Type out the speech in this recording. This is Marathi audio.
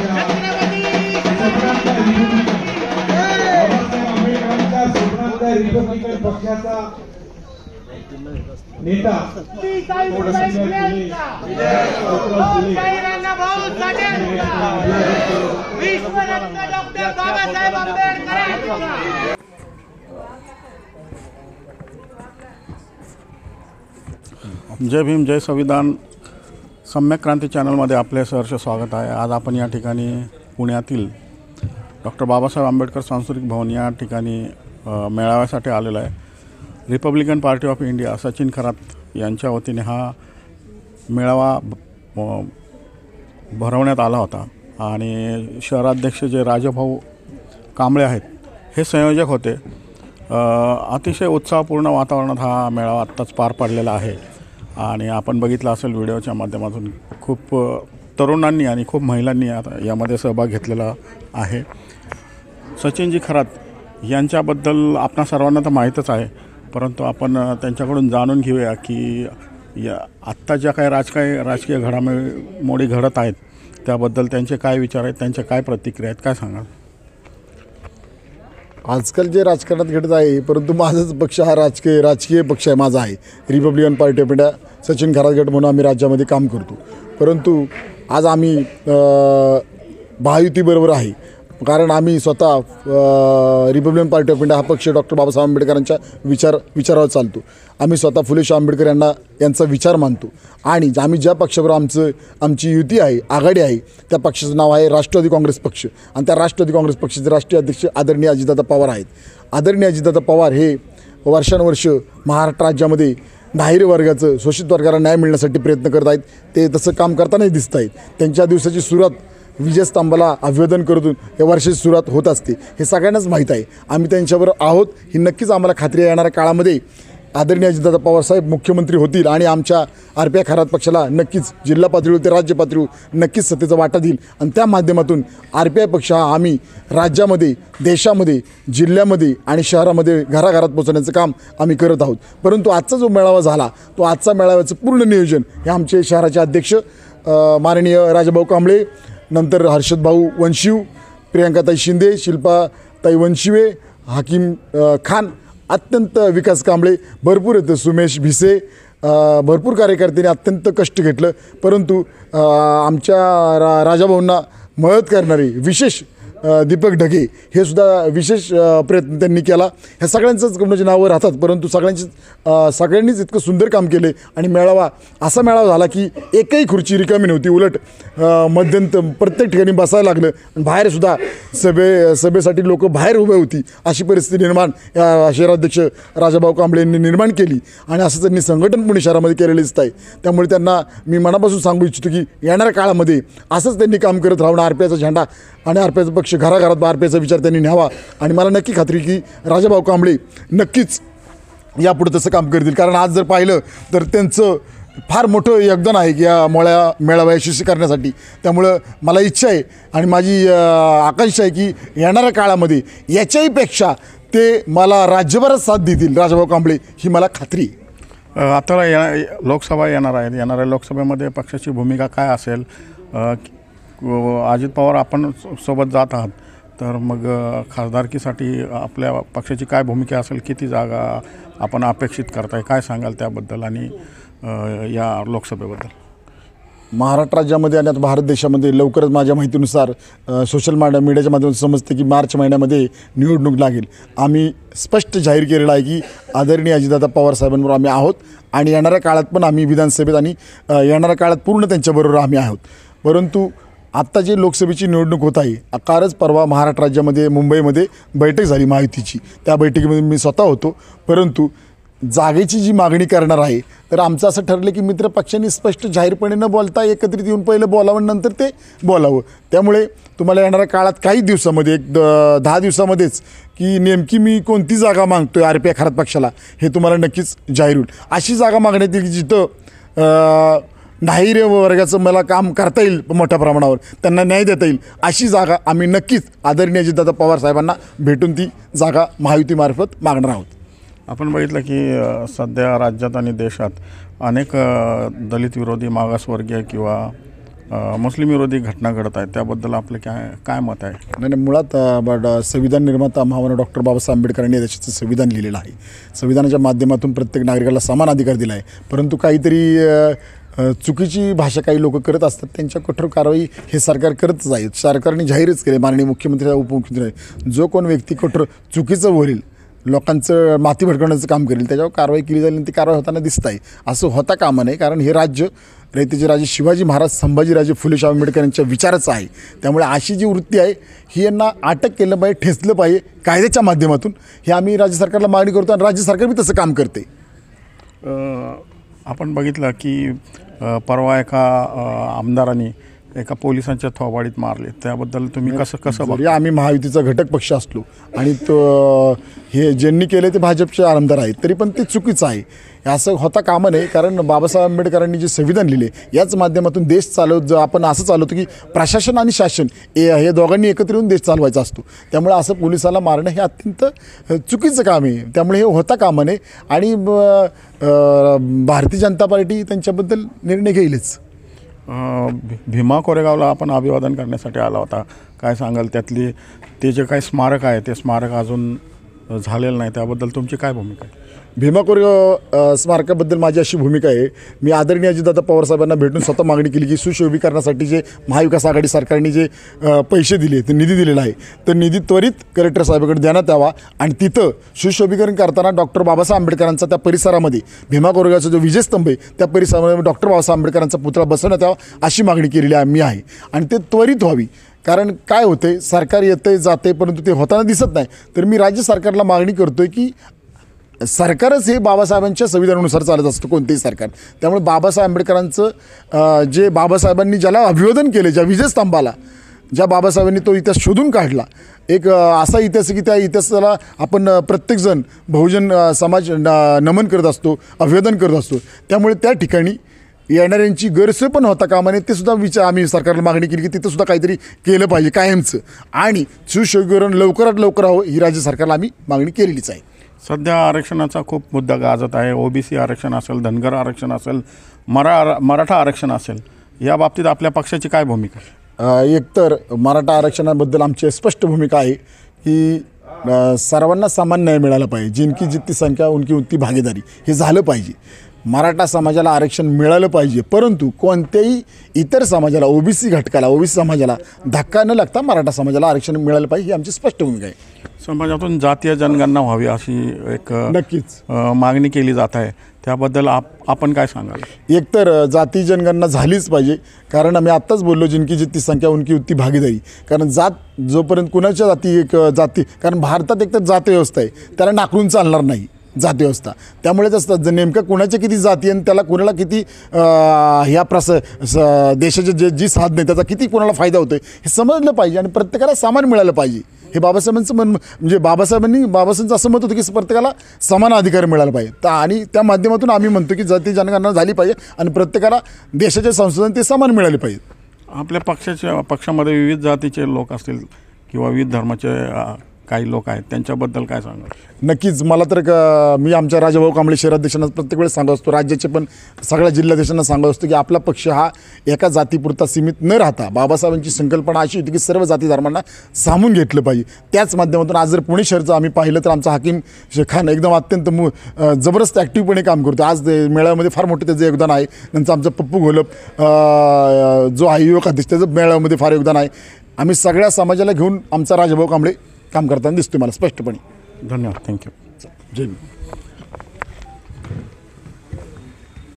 रिपब्लिकन पक्षाचा नेता जय भीम जय संविधान सम्यक क्रांती चॅनलमध्ये आपले सहर्ष स्वागत आहे। आज आपण या ठिकाणी पुण्यातील डॉक्टर बाबासाहेब आंबेडकर सांस्कृतिक भवन या ठिकाणी मेळाव्यासाठी आलेलो आहे। Republican Party of India Sachin Kharat यांच्या वतीने हा मेळावा भरवण्यात आला होता आणि शहराध्यक्ष जे राजाभाऊ कांबळे आहेत हे संयोजक होते। अतिशय उत्साहपूर्ण वातावरणात हा मेळावा आत्ताच पार पडलेला आहे आणि आपण बघितलं असेल व्हिडिओच्या माध्यमातून खूप तरुणांनी आणि खूप महिलांनी यामध्ये सहभाग घेतलेला आहे। सचिनजी खरात यांच्याबद्दल आपणा सर्वांना तर माहीतच आहे, परंतु आपण त्यांच्याकडून जाणून घेऊया की या आत्ता ज्या काही राजकीय घडामोडी घडत आहेत त्याबद्दल त्यांचे काय विचार आहेत, त्यांच्या काय प्रतिक्रिया आहेत, काय सांगाल? आजकाल जे राजकारणात घडत आहे, परंतु माझाच पक्ष हा राजकीय पक्ष आहे, माझा आहे Republican Party of India Sachin Kharat गट म्हणून आम्ही राज्यामध्ये काम करतो। परंतु आज आम्ही महायुतीबरोबर आहे, कारण आम्ही स्वतः रिपब्लिकन पार्टी ऑफ इंडिया हा पक्ष डॉक्टर बाबासाहेब आंबेडकरांच्या विचारावर चालतो। आम्ही स्वतः फुले शाहू आंबेडकर यांचा विचार मानतो आणि आम्ही ज्या पक्षाबरोबर आमची युती आहे, आघाडी आहे, त्या पक्षाचं नाव आहे राष्ट्रवादी काँग्रेस पक्ष आणि त्या राष्ट्रवादी काँग्रेस पक्षाचे राष्ट्रीय अध्यक्ष आदरणीय अजितदादा पवार आहेत। आदरणीय अजितदादा पवार हे वर्षानुवर्ष महाराष्ट्र राज्यामध्ये नाहीर वर्गाचं शोषित वर्गाला न्याय मिळण्यासाठी प्रयत्न करत आहेत। ते तसं काम करतानाही दिसत आहेत। त्यांच्या दिवसाची सुरुवात विजयस्तंभाला अभिवादन करून या वर्षाची सुरुवात होत असते, हे सगळ्यांनाच माहीत आहे। आम्ही त्यांच्याबरोबर आहोत ही नक्कीच आम्हाला खात्री आहे। येणाऱ्या काळामध्ये आदरणीय अजितदादा पवारसाहेब मुख्यमंत्री होतील आणि आमच्या RPI खरात पक्षाला नक्कीच जिल्हा पातळीवर ते राज्य पातळीवर नक्कीच सत्तेचा वाटा देईल आणि त्या माध्यमातून RPI पक्ष हा आम्ही राज्यामध्ये, देशामध्ये, जिल्ह्यामध्ये आणि शहरामध्ये घराघरात पोहोचण्याचं काम आम्ही करत आहोत। परंतु आजचा जो मेळावा झाला तो आजचा मेळाव्याचं पूर्ण नियोजन हे आमचे शहराचे अध्यक्ष माननीय राजाभाऊ कांबळे, नंतर हर्षदभाऊ वंशिव, प्रियंकाताई शिंदे, शिल्पाताई वंशिवे, हाकीम खान, अत्यंत विकास कांबळे, भरपूर येतं सुमेश भिसे, भरपूर कार्यकर्त्यांनी अत्यंत कष्ट घेतलं। परंतु आमच्या राजाभाऊंना मदत करणारे विशेष दीपक ढगे हे सुद्धा विशेष प्रयत्न त्यांनी केला। ह्या सगळ्यांचंच कोणाची नावं राहतात, परंतु सगळ्यांनीच इतकं सुंदर काम केले आणि मेळावा असा मेळावा झाला की एकही खुर्ची रिकामी नव्हती, उलट प्रत्येक ठिकाणी बसायला लागलं आणि बाहेरसुद्धा सभेसाठी लोक बाहेर उभे होती अशी परिस्थिती निर्माण या शहराध्यक्ष राजाभाऊ कांबळे यांनी निर्माण केली आणि असं त्यांनी संघटन पुणे शहरामध्ये केलेलं दिसत आहे। त्यामुळे त्यांना मी मनापासून सांगू इच्छितो की येणाऱ्या काळामध्ये असंच त्यांनी काम करत राहून RPIचा झेंडा आणि RPIचा पक्ष घराघरात RPIचा विचार त्यांनी न्यावा आणि मला नक्की खात्री की राजाभाऊ कांबळे नक्कीच यापुढे तसं काम करतील। कारण आज जर पाहिलं तर त्यांचं फार मोठं योगदान आहे की या मेळावा यशस्वी करण्यासाठी। त्यामुळं मला इच्छा आहे आणि माझी आकांक्षा आहे की येणाऱ्या काळामध्ये याच्याही पेक्षा ते मला राज्यभरात साथ देतील राजाभाऊ कांबळे, ही मला खात्री आहे। आता लोकसभा येणार आहेत, येणाऱ्या लोकसभेमध्ये पक्षाची भूमिका काय असेल? अजित पवार आपण सोबत जात आहात, तर मग खासदारकीसाठी आपल्या पक्षाची काय भूमिका असेल? किती जागा आपण अपेक्षित करताय, काय सांगाल त्याबद्दल आणि या लोकसभेबद्दल? महाराष्ट्र राज्यामध्ये आणि आता भारत देशामध्ये लवकरच माझ्या माहितीनुसार सोशल मीडियाच्या माध्यमातून समजते की मार्च महिन्यामध्ये निवडणूक लागेल। आम्ही स्पष्ट जाहीर केलेलं आहे की आदरणीय अजितदादा पवार साहेबांबरोबर आम्ही आहोत आणि येणाऱ्या काळात पण आम्ही विधानसभेत आणि येणाऱ्या काळात पूर्ण त्यांच्याबरोबर आम्ही आहोत। परंतु आत्ता जी लोकसभेची निवडणूक होत आहे, कालच परवा महाराष्ट्र राज्यामध्ये मुंबईमध्ये बैठक झाली महायुतीची, त्या बैठकीमध्ये मी स्वतः होतो। परंतु जागेची जी मागणी करणार आहे तर आमचं असं ठरलं की मित्र पक्षांनी स्पष्ट जाहीरपणे न बोलता एकत्रित येऊन पहिलं बोलावं, नंतर ते बोलावं। त्यामुळे तुम्हाला येणाऱ्या काळात काही दिवसामध्ये 10 दिवसामध्येच की नेमकी मी कोणती जागा मागतोय RPI खरात पक्षाला हे तुम्हाला नक्कीच जाहीर होईल। अशी जागा मागण्यात येईल की जिथं नाहीर वर्गाचं मला काम करता येईल, मोठ्या प्रमाणावर त्यांना न्याय देता येईल, अशी जागा आम्ही नक्कीच आदरणीय अजितदादा पवार साहेबांना भेटून ती जागा महायुतीमार्फत मागणार आहोत। आपण बघितलं की सध्या राज्यात आणि देशात अनेक दलित विरोधी, मागासवर्गीय किंवा मुस्लिम विरोधी घटना घडत आहेत त्याबद्दल आपलं काय मत आहे? नाही, मुळात संविधान निर्माता महामानव डॉक्टर बाबासाहेब आंबेडकरांनी देशाचं संविधान लिहिलेलं आहे. संविधानाच्या माध्यमातून प्रत्येक नागरिकाला समान अधिकार दिला आहे. परंतु काहीतरी चुकीची भाषा काही लोक करत असतात, त्यांच्या कठोर कारवाई हे सरकार करतच आहे. सरकारने जाहीरच केले, माननीय मुख्यमंत्री उपमुख्यमंत्री, जो कोण व्यक्ती कठोर चुकीचं बोलेल, लोकांचं माती भडकवण्याचं काम करेल, त्याच्यावर कारवाई केली जाईल आणि ती कारवाई होताना दिसत आहे. असं होता कामा नये, कारण हे राज्य रयतेचे राजे शिवाजी महाराज, संभाजीराजे फुले शाहू आंबेडकर यांच्या विचाराचं आहे. त्यामुळे अशी जी वृत्ती आहे ही यांना अटक केलं पाहिजे, ठेचलं पाहिजे कायद्याच्या माध्यमातून. हे आम्ही राज्य सरकारला मागणी करतो आणि राज्य सरकार बी तसं काम करते. आपण बघितलं की परवा एका आमदारांनी एका पोलिसांच्या थोबाडीत मारले, त्याबद्दल तुम्ही कसं जरी आम्ही महायुतीचा घटक पक्ष असलो आणि तो हे ज्यांनी केले ते भाजपचे आमदार आहेत, तरी पण ते चुकीचं आहे. असं होता कामा नये, कारण बाबासाहेब आंबेडकरांनी जे संविधान लिहिले याच माध्यमातून देश जर आपण असं चालवतो की प्रशासन आणि शासन हे दोघांनी एकत्र येऊन देश चालवायचा असतो. त्यामुळे असं पोलिसाला मारणं हे अत्यंत चुकीचं काम आहे. त्यामुळे हे होता कामा नये आणि भारतीय जनता पार्टी त्यांच्याबद्दल निर्णय घेईलच. भीमा कोरेगावला आपण अभिवादन करण्यासाठी आला होता, काय सांगाल? ते जे काही स्मारक आहे ते स्मारक अजून झालेलं नाही, त्याबद्दल तुमची काय भूमिका आहे? भीमा कोरेगाव स्मारकाबद्दल माझी अशी भूमिका आहे, मी आदरणीय अजितदादा पवार साहेबांना भेटून स्वतः मागणी केली की सुशोभीकरणासाठी जे महाविकास आघाडी सरकारने जे पैसे दिले, ते निधी दिलेला आहे, तर निधी त्वरित कलेक्टर साहेबांकडे देण्यात यावा आणि तिथं सुशोभीकरण करताना डॉक्टर बाबासाहेब आंबेडकरांचा त्या परिसरामध्ये भीमा कोरेगावचा जो विजयस्तंभ आहे त्या परिसरामध्ये डॉक्टर बाबासाहेब आंबेडकरांचा पुतळा बसवण्यात यावा अशी मागणी केलेली मी आहे. आणि ते त्वरित व्हावी, कारण काय होते, सरकार येते जाते परंतु ते होताना दिसत नाही. तर मी राज्य सरकारला मागणी करतोय की सरकारच हे बाबासाहेबांच्या संविधानानुसार चालत असतं, कोणतेही सरकार. त्यामुळे बाबासाहेब आंबेडकरांचं जे बाबासाहेबांनी ज्याला अभिवादन केले, ज्या विजयस्तंभाला ज्या बाबासाहेबांनी तो इतिहास शोधून काढला, एक असा इतिहास की त्या इतिहासाला आपण प्रत्येकजण बहुजन समाज नमन करत असतो, अभिवादन करत असतो. त्यामुळे त्या ठिकाणी येणाऱ्यांची गैरसोय पण होता कामा नये, ते सुद्धा आम्ही सरकारला मागणी केली की तिथं सुद्धा काहीतरी केलं पाहिजे कायमचं, आणि सुशोभीकरण लवकरात लवकर हवं ही राज्य सरकारला आम्ही मागणी केलेलीच आहे. सध्या आरक्षणाचा खूप मुद्दा गाजत आहे. ओबीसी आरक्षण असेल, धनगर आरक्षण असेल, मराठा आरक्षण असेल, या बाबतीत आपल्या पक्षाची काय भूमिका? एकतर मराठा आरक्षणाबद्दल आमची स्पष्ट भूमिका आहे की सर्वांना समान न्याय मिळाला पाहिजे. जिनकी जितकी संख्या उनकी उतनी भागीदारी हे झालं पाहिजे. मराठा समाजाला आरक्षण मिळालं पाहिजे, परंतु कोणत्याही इतर समाजाला, ओबीसी घटकाला, ओबीसी समाजाला धक्का न लागता मराठा समाजाला आरक्षण मिळालं पाहिजे ही आमची स्पष्ट भूमिका आहे. समाजातून जातीय जनगणना व्हावी अशी एक नक्कीच मागणी केली जात आहे, त्याबद्दल आपण काय सांगाल? एकतर जाती जनगणना झालीच पाहिजे, कारण आम्ही आत्ताच बोललो जिनकी जितकी संख्या उनकी उतनी भागीदारी. कारण जोपर्यंत कुणाच्या जाती कारण भारतात एकतर जाती व्यवस्था आहे, त्याला नाकरून चालणार नाही जाती व्यवस्था. त्यामुळेच असतं नेमकं कुणाच्या किती जाती आणि त्याला कुणाला किती ह्या देशाचे जी साधन आहे त्याचा किती कुणाला फायदा होतो हे समजलं पाहिजे आणि प्रत्येकाला समान मिळालं पाहिजे. हे बाबासाहेबांचं म्हणजे बाबासाहेबांचं असं मत होतं की प्रत्येकाला समान अधिकार मिळाला पाहिजे. आणि त्या माध्यमातून आम्ही म्हणतो की जाती जनगणना झाली पाहिजे आणि प्रत्येकाला देशाचे संशोधन ते समान मिळाले पाहिजे. आपल्या पक्षामध्ये विविध जातीचे लोक असतील किंवा विविध धर्माचे काही लोक आहेत, त्यांच्याबद्दल काय सांगाल? नक्कीच मला तर मी आमच्या राजाभाऊ कांबळे शहराध्यक्षांना प्रत्येक वेळेस सांगत असतो, राज्याचे पण सगळ्या जिल्हाध्यक्षांना सांगत असतो की आपला पक्ष हा एका जातीपुरता सीमित न राहता बाबासाहेबांची संकल्पना अशी होती की सर्व जाती धर्मांना सामावून घेतलं पाहिजे. त्याच माध्यमातून आज जर पुणे शहरचं आम्ही पाहिलं तर आमचा हाकीम खान एकदम अत्यंत जबरदस्त ॲक्टिव्हपणे काम करतो. आज मेळाव्यामध्ये फार मोठं त्याचं योगदान आहे. नंतर आमचं पप्पू घोलप जो आहे युवक अध्यक्ष, त्याचं मेळाव्यामध्ये फार योगदान आहे. आम्ही सगळ्या समाजाला घेऊन आमचा राजाभाऊ कांबळे काम करताना दिसतोय मला स्पष्टपणे. धन्यवाद. थँक्यू. जय हिंद.